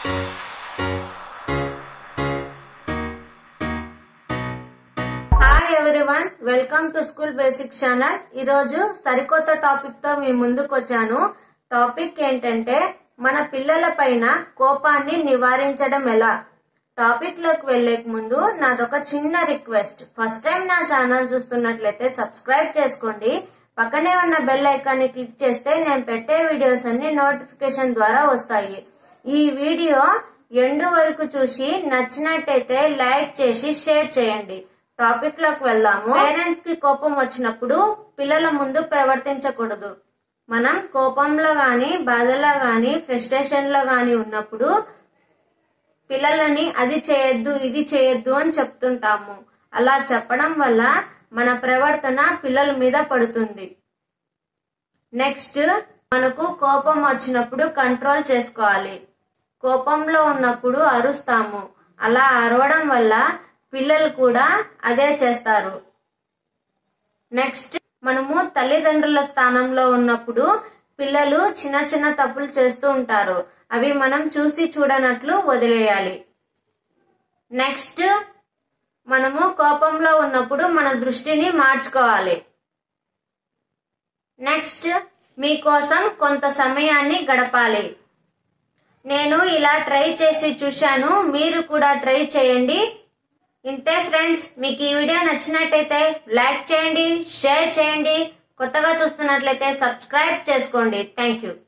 Hi everyone, welcome to school basics channel. ఈరోజు సరికొత్త topic తో మీ ముందుకు వచ్చాను. టాపిక్ ఏంటంటే మన పిల్లల పైన కోపాన్ని నివారించడం ఎలా. టాపిక్ లోకి వెళ్లే ముందు నాదొక చిన్న రిక్వెస్ట్. ఫస్ట్ టైం నా ఛానల్ చూస్తున్నట్లయితే సబ్స్క్రైబ్ చేసుకోండి. పక్కనే ఉన్న బెల్ ఐకాన్ ని క్లిక్ చేస్తే నేను పెట్టే వీడియోస్ అన్ని నోటిఫికేషన్ ద్వారా వస్తాయి. ఈ వీడియో ఎండు వరకు చూసి నచ్చినట్టయితే లైక్ చేసి షేర్ చేయండి. టాపిక్ లోకి వెళ్దాము. పేరెంట్స్ కి కోపం వచ్చినప్పుడు పిల్లల ముందు ప్రవర్తించకూడదు. మనం కోపంలో గాని, బాధలో గాని, ఫ్రస్ట్రేషన్ లో గాని ఉన్నప్పుడు పిల్లలని అది చేయొద్దు, ఇది చేయొద్దు అని చెప్తుంటాము. అలా చెప్పడం వల్ల మన ప్రవర్తన పిల్లల మీద పడుతుంది. నెక్స్ట్, మనకు కోపం వచ్చినప్పుడు కంట్రోల్ చేసుకోవాలి. కోపంలో ఉన్నప్పుడు అరుస్తాము. అలా అరవడం వల్ల పిల్లలు కూడా అదే చేస్తారు. నెక్స్ట్, మనము తల్లిదండ్రుల స్థానంలో ఉన్నప్పుడు పిల్లలు చిన్న చిన్న తప్పులు చేస్తూ ఉంటారు. అవి మనం చూసి చూడనట్లు వదిలేయాలి. నెక్స్ట్, మనము కోపంలో ఉన్నప్పుడు మన దృష్టిని మార్చుకోవాలి. నెక్స్ట్, మీకోసం కొంత సమయాన్ని గడపాలి. నేను ఇలా ట్రై చేసి చూశాను, మీరు కూడా ట్రై చేయండి. ఇంతే ఫ్రెండ్స్, మీకు ఈ వీడియో నచ్చినట్టయితే లైక్ చేయండి, షేర్ చేయండి. కొత్తగా చూస్తున్నట్లయితే సబ్స్క్రైబ్ చేసుకోండి. Thank you.